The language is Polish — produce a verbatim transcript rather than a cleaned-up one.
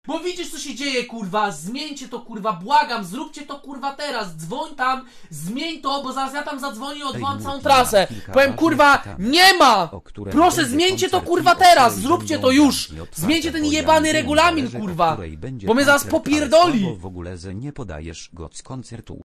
Bo widzisz co się dzieje, kurwa, zmieńcie to, kurwa, błagam, zróbcie to, kurwa, teraz, dzwoń tam, zmień to, bo zaraz ja tam zadzwonię i odwołam całą trasę. Powiem, kurwa, nie ma! Proszę, zmieńcie to, kurwa, teraz, zróbcie to już! Zmieńcie ten jebany regulamin, kurwa, bo mnie zaraz popierdoli! W ogóle nie podajesz go z koncertu.